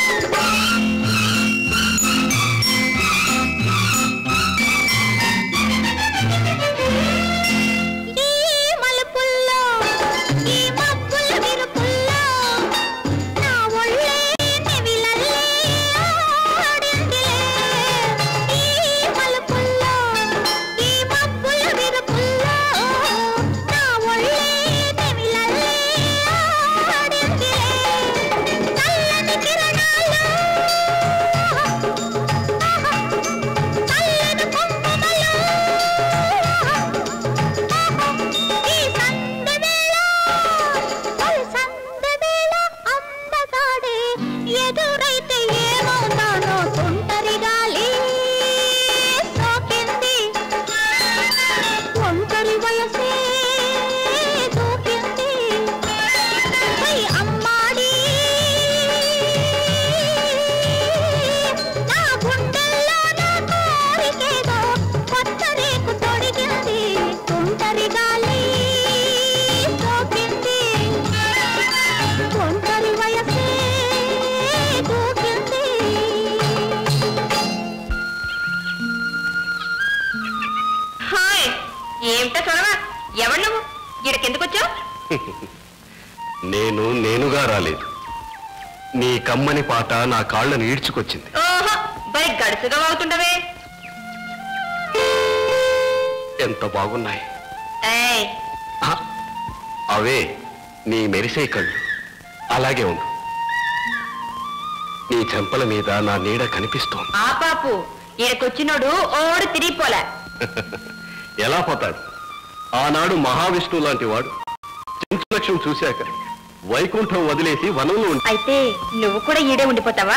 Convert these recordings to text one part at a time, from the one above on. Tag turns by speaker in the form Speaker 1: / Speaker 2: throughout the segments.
Speaker 1: నేనుగా రాలేదు. నీ కమ్మని పాట నా కాళ్ళను ఈడ్చుకొచ్చింది.
Speaker 2: ఓహో, బై గడుసుగా వాగుతుండవే.
Speaker 1: ఎంత బాగున్నాయి.
Speaker 2: ఏయ్,
Speaker 1: అవే నీ మెరిసే కళ్ళు. అలాగే ఉండు. నీ చెంపల మీద నా నీడ కనిపిస్తోంది.
Speaker 2: ఆ పాపు ఈడకొచ్చినోడు ఓడు తిరిగిపోలే.
Speaker 1: ఎలా పోతాడు? ఆనాడు మహావిష్ణువు లాంటి వాడు చెంచులక్ష్యం చూశాక వైకుంఠం వదిలేసి వనంలో ఉండి.
Speaker 2: అయితే నువ్వు కూడా ఈడే ఉండిపోతావా?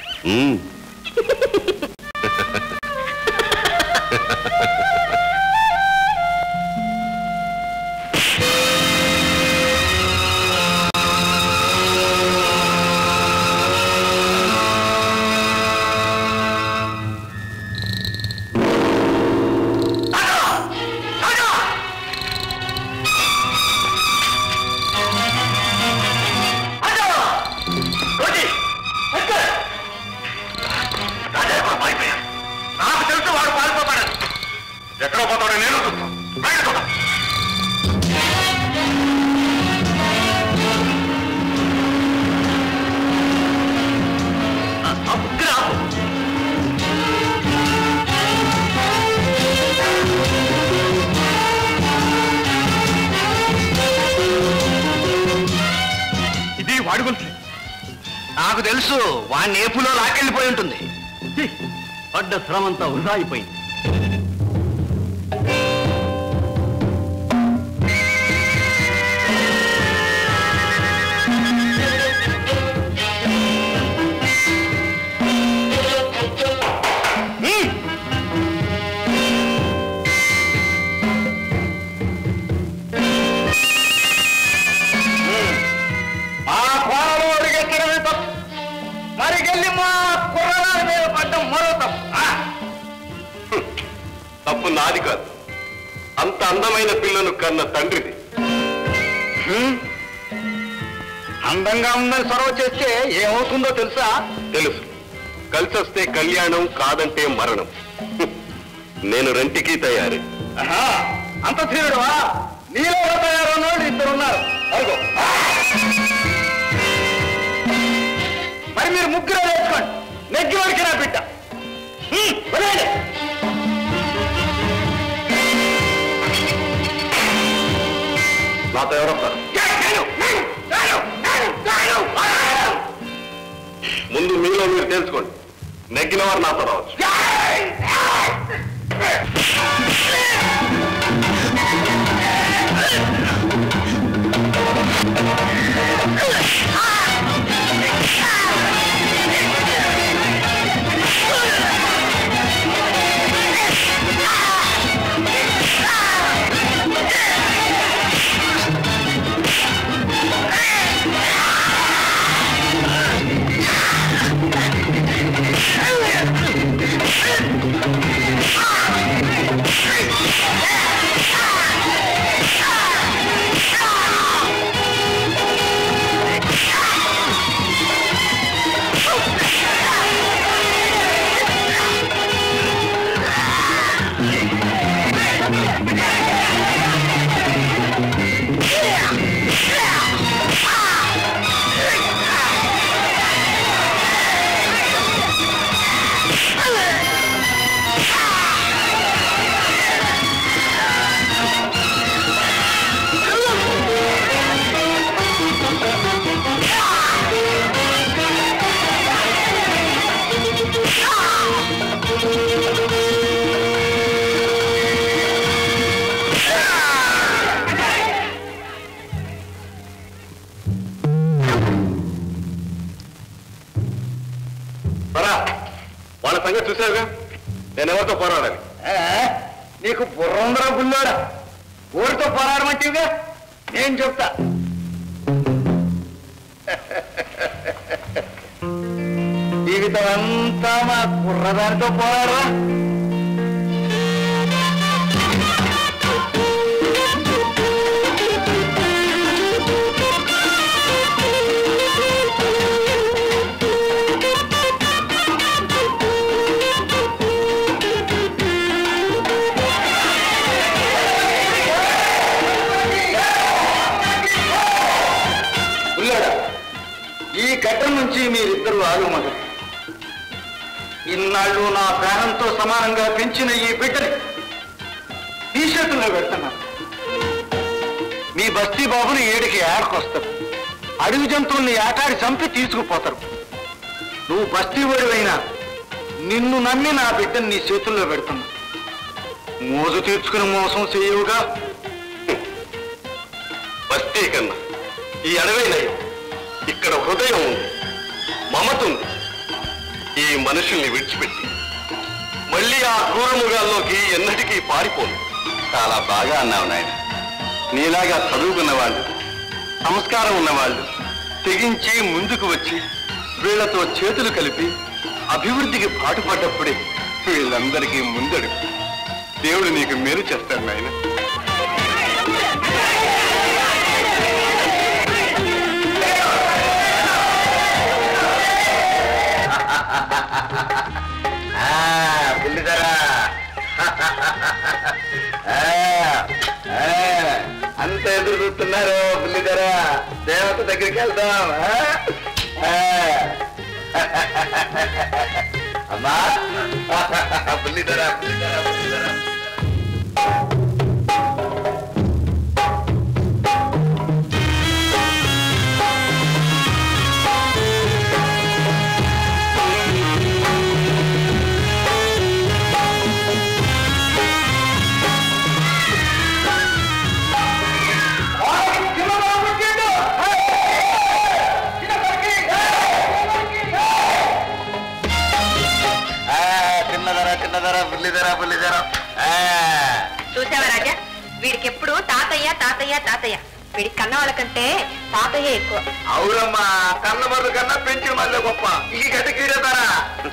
Speaker 1: నాకు తెలుసు, వాణ్ణి ఏపులో లాకెళ్ళిపోయి ఉంటుంది. పడ్డ శ్రమంతా వృధా అయిపోయింది. తప్పు నాది కాదు, అంత అందమైన పిల్లను కన్న తండ్రిది. అందంగా ఉందని సొరవ చేస్తే ఏమవుతుందో తెలుసా? తెలుసు. కలిసి వస్తే కళ్యాణం, కాదంటే మరణం. నేను రెంటికి తయారు. అంత ధీరుడువా? నీలో తయారన్నోళ్ళు ఇద్దరున్నారు. అరుగో, మరి మీరు ముగ్గురు వేసుకోండి. నెగ్గి వరకు నా బిడ్డ. నాతో ఎవరొస్తారు? ముందు మీలో మీరు తెలుసుకోండి. నెగ్గిన వారు నాతో రావచ్చు. వాళ్ళ సంగతి చూసావుగా, నేను ఎవరితో పోరాడాలి? నీకు బుర్రందరూ బుల్లోడా, ఊరితో పోరాడమంటేగా నేను చెప్తా. జీవితం అంతా మా కుర్రదానితో పోరాడరా. ఈ ఘట్టం నుంచి మీరిద్దరూ ఆలుమగ. ఇన్నాళ్ళు నా ప్రాణంతో సమానంగా పెంచిన ఈ బిడ్డని ఈ చేతుల్లో పెడుతున్నాను. మీ బస్తీ బాబుని ఏడికి ఏడకొస్తారు, అడవి జంతువుల్ని ఏటాడి చంపి తీసుకుపోతారు. నువ్వు బస్తీ వాడివైనా నిన్ను నమ్మి నా బిడ్డని నీ చేతుల్లో పెడుతున్నా. మోజు తీర్చుకుని మోసం చేయవుగా. బస్తీ కన్నా ఈ అడవైనయం, ఇక్కడ హృదయం ఉంది, మమత ఉంది. ఈ మనుషుల్ని విడిచిపెట్టి మళ్ళీ ఆ క్రూరముగాల్లోకి ఎన్నటికీ పారిపోను. చాలా బాగా అన్నావు నాయన. నీలాగా చదువుకున్న వాళ్ళు, సంస్కారం ఉన్నవాళ్ళు తెగించి ముందుకు వచ్చి వీళ్లతో చేతులు కలిపి అభివృద్ధికి పాటుపడ్డప్పుడే వీళ్ళందరికీ ముందడుగు. దేవుడు నీకు మేలు చేస్తాడు నాయన. బుల్లిధరా, అంత ఎదురు చూస్తున్నారు. బుల్లిధరా, దేవత దగ్గరికి వెళ్దాం. అమ్మా బుల్లిధరా, బుల్లిధరా, బుల్లిధరా.
Speaker 2: చూసావా రాజా, వీడికి ఎప్పుడు తాతయ్య తాతయ్య తాతయ్య. వీడికి కన్న వాళ్ళకంటే తాతయ్య ఎక్కువ.
Speaker 1: అవునమ్మా, కన్నమర్రు కన్నా పెంచిన మళ్ళీ గొప్ప. ఈ గడ్డకీడతారా?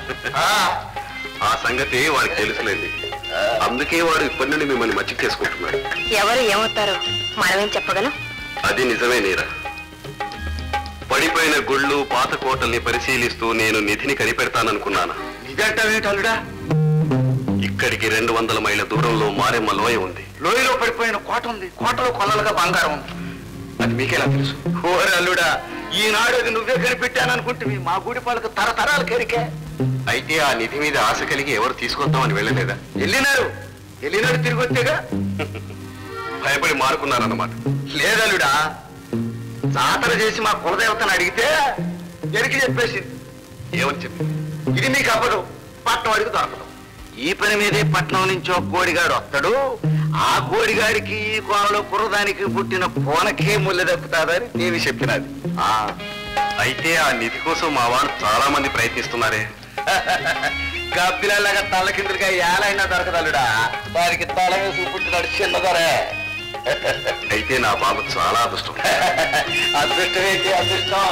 Speaker 1: ఆ సంగతి వాడికి తెలుసులేండి. అందుకే వాడు ఇప్పటి నుండి మిమ్మల్ని మచ్చిక చేసుకుంటున్నాడు.
Speaker 2: ఎవరు ఏమవుతారో మనమేం చెప్పగలం?
Speaker 1: అది నిజమే నీరా. పడిపోయిన గుళ్ళు, పాత కోటల్ని పరిశీలిస్తూ నేను నిధిని కనిపెడతాననుకున్నాను. నిజంటా? ఇక్కడికి 200 మైళ్ళ దూరంలో మారెమ్మ లోయ ఉంది. లోయలో పడిపోయిన కోట ఉంది. కోటలో కొల్లలుగా బంగారం ఉంది. అది మీకెలా తెలుసు? ఓరే అల్లుడా, ఈనాడు అది నువ్వే కనిపెట్టాననుకుంటే మా గూడి పాలకు తరతరాలు కెరికే. అయితే ఆ నిధి మీద ఆశ కలిగి ఎవరు తీసుకొద్దామని వెళ్ళలేదా? వెళ్ళినారు తిరిగి వచ్చేగా. భయపడి మారుకున్నారన్నమాట. లేదల్లుడా, జాతర చేసి మా కులదేవతను అడిగితే ఎరికి చెప్పేసింది. ఏమని చెప్పి? ఇది మీకు అవ్వదు, పట్నం అడిగి దొరకదు. ఈ పని మీదే పట్నం నుంచి ఒక కోడిగాడు వస్తాడు. ఆ కోడిగాడికి ఈ కోనలో కుర్రదానికి పుట్టిన కోనకే ముళ్ళ దక్కుతాదని దేవి చెప్పినది. అయితే ఆ నిధి కోసం మా వాళ్ళు చాలా మంది ప్రయత్నిస్తున్నారే. గబ్బిలాగా తల కిందగా ఏలైనా దొరకదలుడా. వారికి తల వేసి పుట్టినాడు చిన్నదరే. అయితే నా బాబు చాలా అదృష్టం. అదృష్టం ఏంటి అదృష్టం?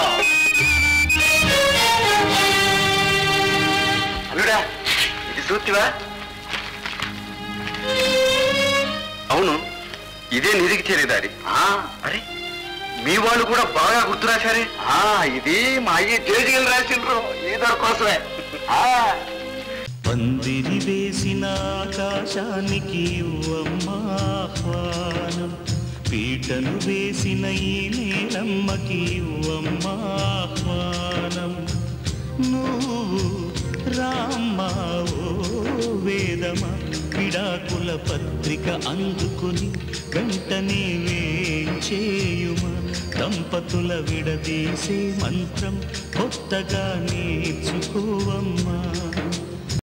Speaker 1: అల్లుడా, ఇది చూతివా? అవును, ఇదే నిధికి చేరేదారి. అరే, మీ వాళ్ళు కూడా బాగా గుర్తు రాశారే. ఇది మా అయ్యి జేజీలు రాసిండ్రు ఏదో కోసమే.
Speaker 3: పందిరి వేసిన ఆకాశానికి ఆహ్వానం, పీటను వేసిన ఈ నేలమ్మకి ఆహ్వానం. నువ్వు రామ్మా ఓ వేదమా, విడాకుల పత్రిక అందుకుని వెంటనే వేంచేయుమా. దంపతుల విడదీసే మంత్రం కొత్తగా నేర్చుకోవమ్మా.